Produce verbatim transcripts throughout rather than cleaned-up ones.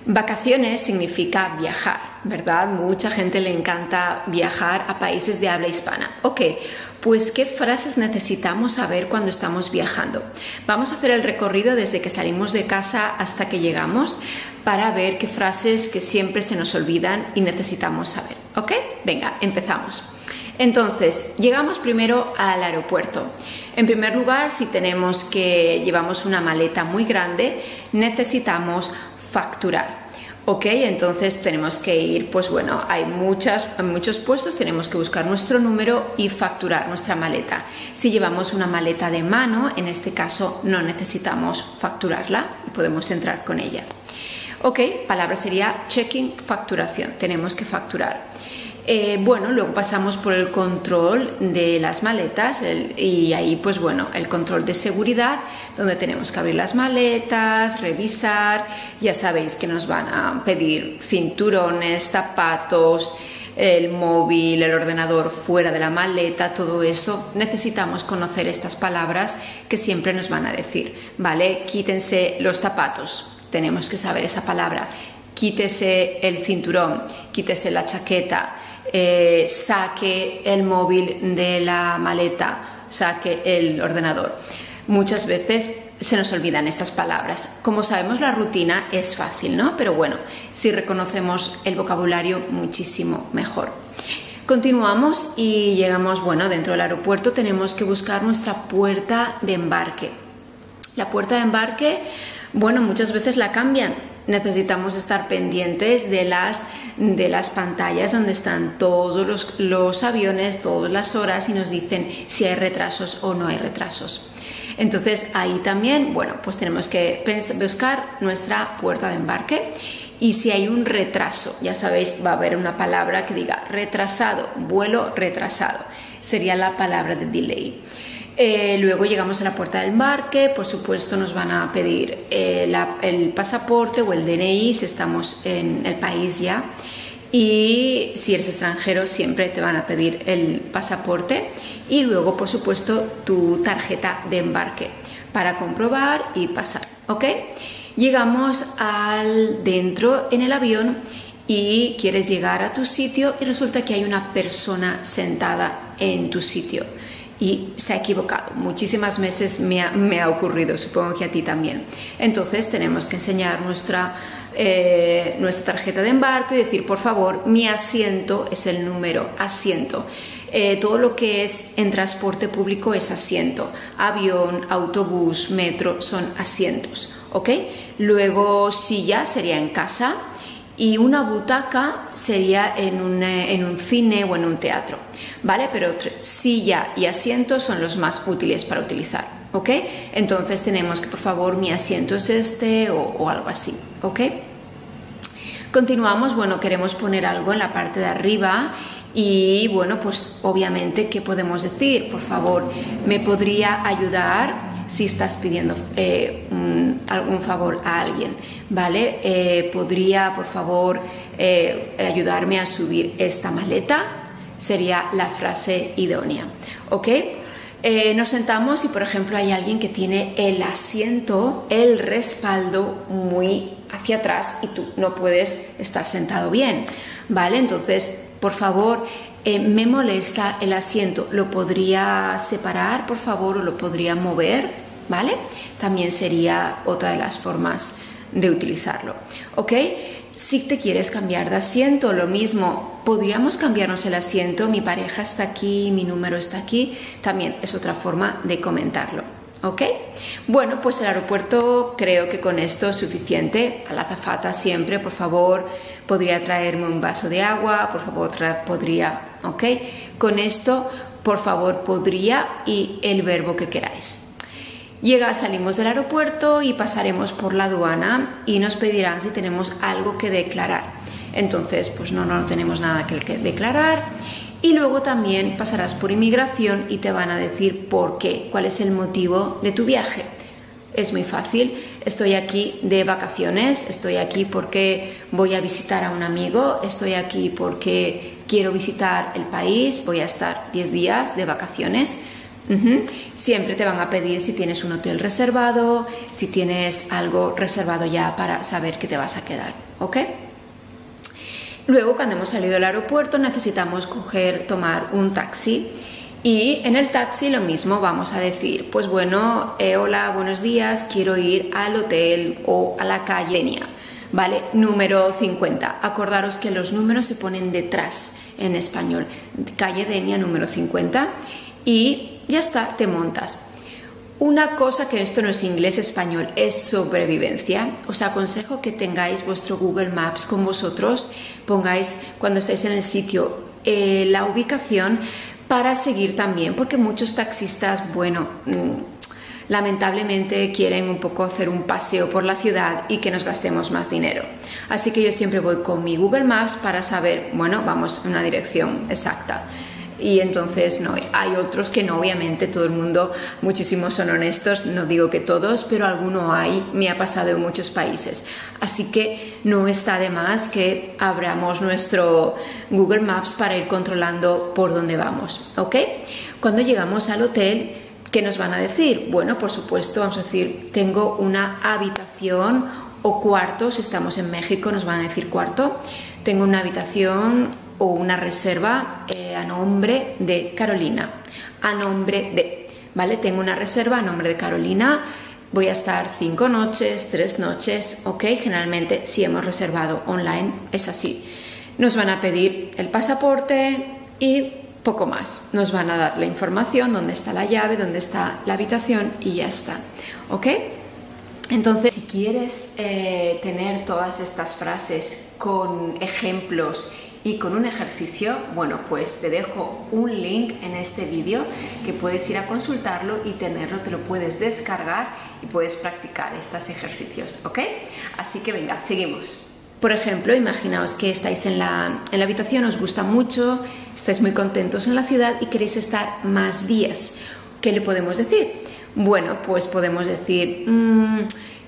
Vacaciones significa viajar, ¿verdad? Mucha gente le encanta viajar a países de habla hispana. Ok, pues ¿qué frases necesitamos saber cuando estamos viajando? Vamos a hacer el recorrido desde que salimos de casa hasta que llegamos para ver qué frases que siempre se nos olvidan y necesitamos saber. ¿Ok? Venga, empezamos. Entonces, llegamos primero al aeropuerto. En primer lugar, si tenemos que llevamos una maleta muy grande, necesitamos facturar. Ok, entonces tenemos que ir, pues bueno, hay muchas, muchos puestos, tenemos que buscar nuestro número y facturar nuestra maleta. Si llevamos una maleta de mano, en este caso no necesitamos facturarla y podemos entrar con ella. Ok, palabra sería checking, facturación, tenemos que facturar. Eh, bueno, luego pasamos por el control de las maletas el, y ahí pues bueno, el control de seguridad donde tenemos que abrir las maletas, revisar, ya sabéis que nos van a pedir cinturones, zapatos, el móvil, el ordenador fuera de la maleta, todo eso. Necesitamos conocer estas palabras que siempre nos van a decir, ¿vale? Quítense los zapatos, tenemos que saber esa palabra. Quítese el cinturón, quítese la chaqueta. Eh, saque el móvil de la maleta, saque el ordenador. Muchas veces se nos olvidan estas palabras. Como sabemos, la rutina es fácil, ¿no? Pero bueno, si reconocemos el vocabulario, muchísimo mejor. Continuamos y llegamos, bueno, dentro del aeropuerto tenemos que buscar nuestra puerta de embarque. La puerta de embarque, bueno, muchas veces la cambian. Necesitamos estar pendientes de las, de las pantallas donde están todos los, los aviones, todas las horas y nos dicen si hay retrasos o no hay retrasos. Entonces ahí también, bueno, pues tenemos que buscar nuestra puerta de embarque y si hay un retraso, ya sabéis, va a haber una palabra que diga retrasado, vuelo retrasado, sería la palabra de delay. Eh, luego llegamos a la puerta del embarque, por supuesto nos van a pedir eh, la, el pasaporte o el D N I si estamos en el país ya, y si eres extranjero siempre te van a pedir el pasaporte y luego por supuesto tu tarjeta de embarque para comprobar y pasar. ¿Ok? Llegamos al dentro en el avión y quieres llegar a tu sitio y resulta que hay una persona sentada en tu sitio y se ha equivocado. Muchísimas veces me ha, me ha ocurrido, supongo que a ti también. Entonces tenemos que enseñar nuestra, eh, nuestra tarjeta de embarque y decir, por favor, mi asiento es el número asiento. Eh, todo lo que es en transporte público es asiento. Avión, autobús, metro son asientos. ¿Ok? Luego silla sería en casa y una butaca sería en un, en un cine o en un teatro. ¿Vale? Pero silla y asiento son los más útiles para utilizar, ¿ok? Entonces tenemos que, por favor, mi asiento es este o, o algo así, ¿ok? Continuamos, bueno, queremos poner algo en la parte de arriba y, bueno, pues obviamente, ¿qué podemos decir? Por favor, ¿me podría ayudar si estás pidiendo eh, un, algún favor a alguien? ¿Vale? Eh, ¿Podría, por favor, eh, ayudarme a subir esta maleta? Sería la frase idónea, ¿ok? Eh, nos sentamos y, por ejemplo, hay alguien que tiene el asiento, el respaldo muy hacia atrás y tú no puedes estar sentado bien, ¿vale? Entonces, por favor, eh, me molesta el asiento, ¿lo podría separar, por favor, o lo podría mover? ¿Vale? También sería otra de las formas de utilizarlo, ¿ok? Si te quieres cambiar de asiento, lo mismo, podríamos cambiarnos el asiento, mi pareja está aquí, mi número está aquí, también es otra forma de comentarlo, ¿ok? Bueno, pues el aeropuerto creo que con esto es suficiente. A la azafata siempre, por favor, podría traerme un vaso de agua, por favor, podría, ¿ok? Con esto, por favor, podría y el verbo que queráis. Llega, salimos del aeropuerto y pasaremos por la aduana y nos pedirán si tenemos algo que declarar. Entonces, pues no, no tenemos nada que declarar. Y luego también pasarás por inmigración y te van a decir por qué, cuál es el motivo de tu viaje. Es muy fácil. Estoy aquí de vacaciones, estoy aquí porque voy a visitar a un amigo, estoy aquí porque quiero visitar el país, voy a estar diez días de vacaciones. Uh-huh. Siempre te van a pedir si tienes un hotel reservado, si tienes algo reservado ya para saber que te vas a quedar, ¿ok? Luego, cuando hemos salido del aeropuerto, necesitamos coger, tomar un taxi. Y en el taxi lo mismo, vamos a decir, pues bueno, eh, hola, buenos días, quiero ir al hotel o a la calle Denia, ¿vale? Número cincuenta. Acordaros que los números se ponen detrás en español. Calle Denia, número cincuenta. Y ya está, te montas. Una cosa que esto no es inglés-español, es sobrevivencia. Os aconsejo que tengáis vuestro Google Maps con vosotros, pongáis cuando estáis en el sitio eh, la ubicación para seguir también, porque muchos taxistas, bueno, mmm, lamentablemente quieren un poco hacer un paseo por la ciudad y que nos gastemos más dinero. Así que yo siempre voy con mi Google Maps para saber, bueno, vamos en una dirección exacta. Y entonces no, hay otros que no, obviamente todo el mundo, muchísimos son honestos, no digo que todos, pero alguno hay, me ha pasado en muchos países. Así que no está de más que abramos nuestro Google Maps para ir controlando por dónde vamos, ¿ok? Cuando llegamos al hotel, ¿qué nos van a decir? Bueno, por supuesto, vamos a decir, tengo una habitación o cuarto, si estamos en México nos van a decir cuarto, tengo una habitación o una reserva eh, a nombre de Carolina, a nombre de, ¿vale? Tengo una reserva a nombre de Carolina, voy a estar cinco noches, tres noches, ¿ok? Generalmente si hemos reservado online es así. Nos van a pedir el pasaporte y poco más. Nos van a dar la información, dónde está la llave, dónde está la habitación y ya está, ¿ok? Entonces, si quieres eh, tener todas estas frases con ejemplos y con un ejercicio, bueno, pues te dejo un link en este vídeo que puedes ir a consultarlo y tenerlo, te lo puedes descargar y puedes practicar estos ejercicios, ¿ok? Así que venga, seguimos. Por ejemplo, imaginaos que estáis en la, en la habitación, os gusta mucho, estáis muy contentos en la ciudad y queréis estar más días. ¿Qué le podemos decir? Bueno, pues podemos decir, mmm,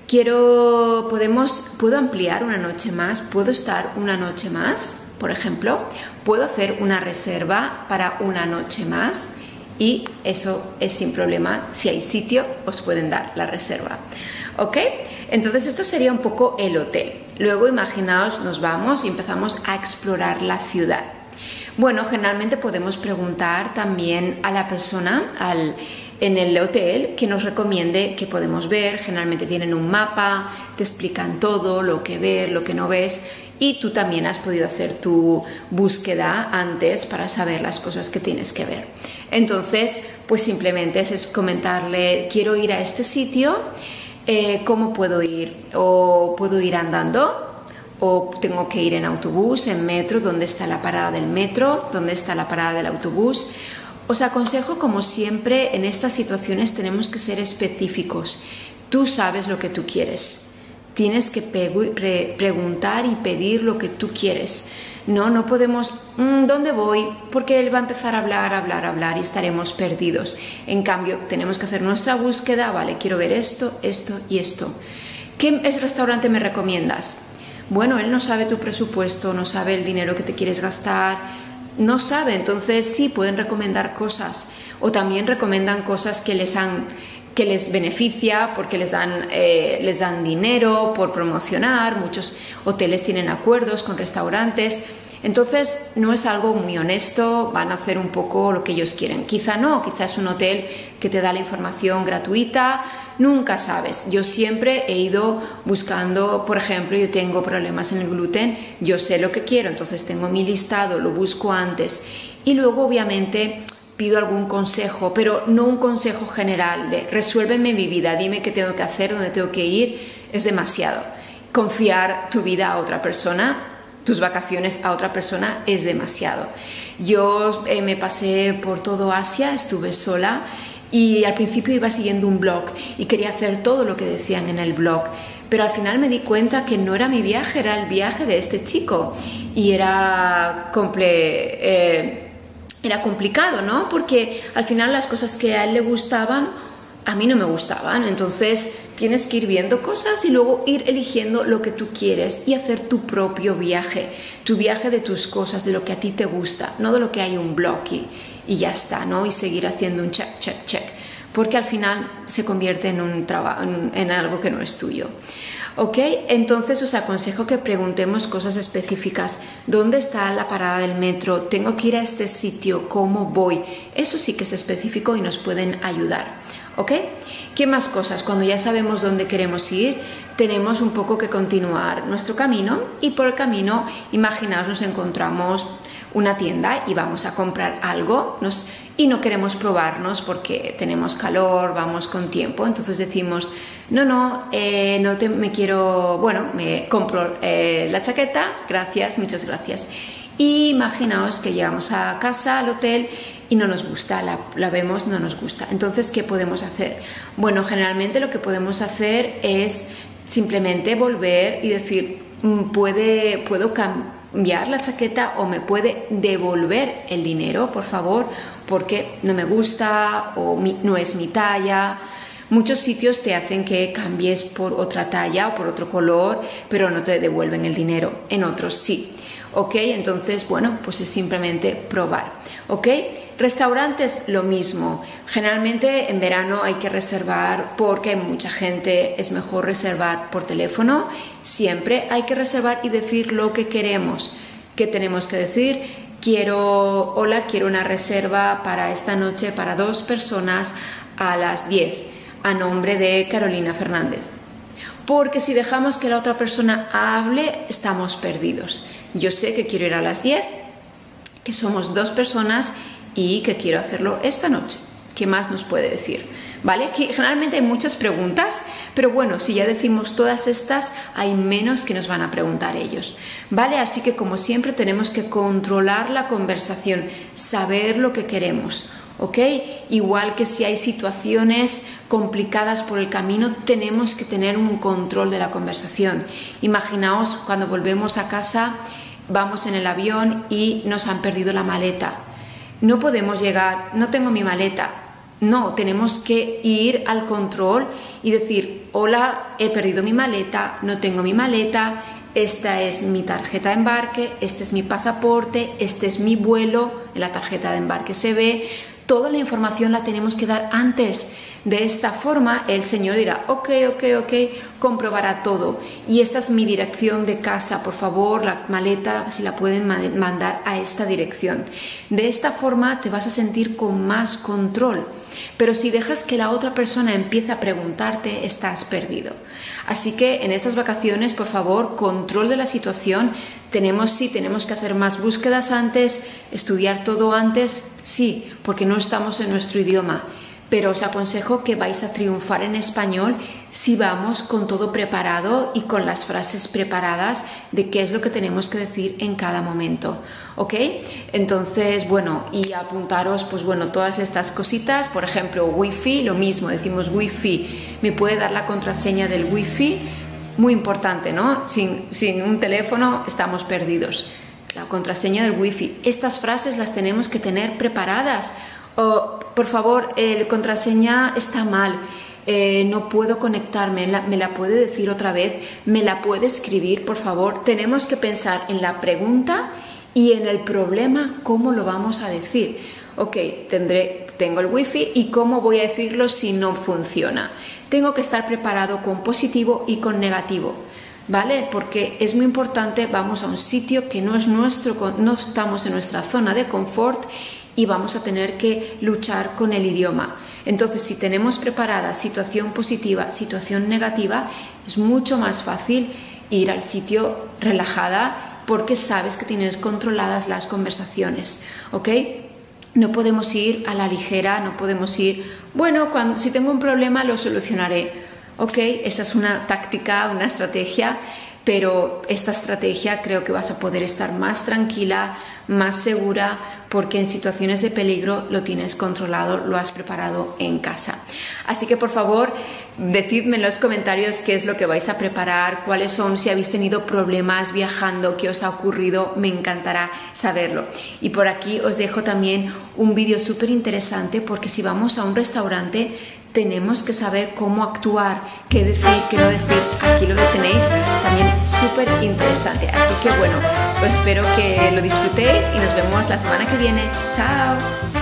quiero, podemos, ¿puedo ampliar una noche más? ¿Puedo estar una noche más? Por ejemplo, puedo hacer una reserva para una noche más y eso es sin problema. Si hay sitio, os pueden dar la reserva. ¿Ok? Entonces, esto sería un poco el hotel. Luego, imaginaos, nos vamos y empezamos a explorar la ciudad. Bueno, generalmente podemos preguntar también a la persona, al en el hotel, que nos recomiende qué podemos ver. Generalmente tienen un mapa, te explican todo, lo que ver, lo que no ves, y tú también has podido hacer tu búsqueda antes para saber las cosas que tienes que ver. Entonces, pues simplemente es comentarle, quiero ir a este sitio, eh, ¿cómo puedo ir? ¿O puedo ir andando? ¿O tengo que ir en autobús, en metro? ¿Dónde está la parada del metro? ¿Dónde está la parada del autobús? Os aconsejo, como siempre, en estas situaciones tenemos que ser específicos. Tú sabes lo que tú quieres. Tienes que pre preguntar y pedir lo que tú quieres. No, no podemos, mmm, ¿dónde voy? Porque él va a empezar a hablar, hablar, hablar y estaremos perdidos. En cambio, tenemos que hacer nuestra búsqueda. Vale, quiero ver esto, esto y esto. ¿Qué restaurante me recomiendas? Bueno, él no sabe tu presupuesto, no sabe el dinero que te quieres gastar. No sabe, entonces sí pueden recomendar cosas, o también recomiendan cosas que les han, que les beneficia porque les dan, eh, les dan dinero por promocionar. Muchos hoteles tienen acuerdos con restaurantes, entonces no es algo muy honesto, van a hacer un poco lo que ellos quieren. Quizá no, quizá es un hotel que te da la información gratuita, nunca sabes. Yo siempre he ido buscando, por ejemplo, yo tengo problemas en el gluten, yo sé lo que quiero, entonces tengo mi listado, lo busco antes y luego obviamente pido algún consejo, pero no un consejo general de resuélveme mi vida, dime qué tengo que hacer, dónde tengo que ir. Es demasiado. Confiar tu vida a otra persona, tus vacaciones a otra persona, es demasiado. Yo eh, me pasé por todo Asia, estuve sola y al principio iba siguiendo un blog y quería hacer todo lo que decían en el blog, pero al final me di cuenta que no era mi viaje, era el viaje de este chico y era comple eh, era complicado, ¿no? Porque al final las cosas que a él le gustaban a mí no me gustaban. Entonces tienes que ir viendo cosas y luego ir eligiendo lo que tú quieres y hacer tu propio viaje, tu viaje de tus cosas, de lo que a ti te gusta, no de lo que hay un blog y, y ya está, ¿no? Y seguir haciendo un check, check, check, porque al final se convierte en, un trabajo, en, en algo que no es tuyo. ¿Ok? Entonces os aconsejo que preguntemos cosas específicas. ¿Dónde está la parada del metro? ¿Tengo que ir a este sitio? ¿Cómo voy? Eso sí que es específico y nos pueden ayudar. ¿Ok? ¿Qué más cosas? Cuando ya sabemos dónde queremos ir, tenemos un poco que continuar nuestro camino y por el camino, imaginaos, nos encontramos una tienda y vamos a comprar algo nos, y no queremos probarnos porque tenemos calor, vamos con tiempo, entonces decimos no, no, eh, no te, me quiero, bueno, me compro eh, la chaqueta, gracias, muchas gracias. Y imaginaos que llegamos a casa, al hotel, y no nos gusta, la, la vemos, no nos gusta. Entonces, ¿qué podemos hacer? Bueno, generalmente lo que podemos hacer es simplemente volver y decir, ¿puede, ¿puedo cambiar la chaqueta o me puede devolver el dinero, por favor? Porque no me gusta o mi, no es mi talla. Muchos sitios te hacen que cambies por otra talla o por otro color, pero no te devuelven el dinero. En otros sí. ¿Ok? Entonces, bueno, pues es simplemente probar. ¿Ok? Restaurantes, lo mismo. Generalmente en verano hay que reservar porque hay mucha gente, es mejor reservar por teléfono. Siempre hay que reservar y decir lo que queremos. ¿Qué tenemos que decir? Quiero, hola, quiero una reserva para esta noche para dos personas a las diez. A nombre de Carolina Fernández. Porque si dejamos que la otra persona hable, estamos perdidos. Yo sé que quiero ir a las diez, que somos dos personas y que quiero hacerlo esta noche. ¿Qué más nos puede decir? ¿Vale? Que generalmente hay muchas preguntas, pero bueno, si ya decimos todas estas, hay menos que nos van a preguntar ellos. ¿Vale? Así que como siempre tenemos que controlar la conversación, saber lo que queremos. ¿Ok? Igual que si hay situaciones complicadas por el camino, tenemos que tener un control de la conversación. Imaginaos cuando volvemos a casa, vamos en el avión y nos han perdido la maleta. No podemos llegar, no tengo mi maleta. No, tenemos que ir al control y decir, hola, he perdido mi maleta, no tengo mi maleta, esta es mi tarjeta de embarque, este es mi pasaporte, este es mi vuelo, en la tarjeta de embarque se ve. Toda la información la tenemos que dar antes. De esta forma el señor dirá, ok, ok, ok, comprobará todo. Y esta es mi dirección de casa, por favor, la maleta, si la pueden mandar a esta dirección. De esta forma te vas a sentir con más control. Pero si dejas que la otra persona empiece a preguntarte, estás perdido. Así que en estas vacaciones, por favor, control de la situación. Tenemos, sí, tenemos que hacer más búsquedas antes, estudiar todo antes, sí, porque no estamos en nuestro idioma. Pero os aconsejo que vais a triunfar en español si vamos con todo preparado y con las frases preparadas de qué es lo que tenemos que decir en cada momento. ¿Ok? Entonces, bueno, y apuntaros, pues bueno, todas estas cositas. Por ejemplo, wifi, lo mismo, decimos wifi. ¿Me puede dar la contraseña del wifi? Muy importante, ¿no? Sin, sin un teléfono estamos perdidos. La contraseña del wifi. Estas frases las tenemos que tener preparadas. Oh, por favor, la eh, contraseña está mal, eh, no puedo conectarme, la, me la puede decir otra vez, me la puede escribir, por favor. Tenemos que pensar en la pregunta y en el problema, cómo lo vamos a decir. Ok, tendré, tengo el wifi y cómo voy a decirlo si no funciona. Tengo que estar preparado con positivo y con negativo. ¿Vale? Porque es muy importante, vamos a un sitio que no es nuestro, no estamos en nuestra zona de confort y vamos a tener que luchar con el idioma. Entonces, si tenemos preparada situación positiva, situación negativa, es mucho más fácil ir al sitio relajada porque sabes que tienes controladas las conversaciones, ¿ok? No podemos ir a la ligera, no podemos ir, bueno, cuando, si tengo un problema lo solucionaré. Ok, esa es una táctica, una estrategia, pero esta estrategia creo que vas a poder estar más tranquila, más segura, porque en situaciones de peligro lo tienes controlado, lo has preparado en casa. Así que por favor, decidme en los comentarios qué es lo que vais a preparar, cuáles son, si habéis tenido problemas viajando, qué os ha ocurrido, me encantará saberlo. Y por aquí os dejo también un vídeo súper interesante, porque si vamos a un restaurante tenemos que saber cómo actuar, qué decir, qué no decir. Aquí lo tenéis, también súper interesante. Así que bueno, espero que lo disfrutéis y nos vemos la semana que viene. ¡Chao!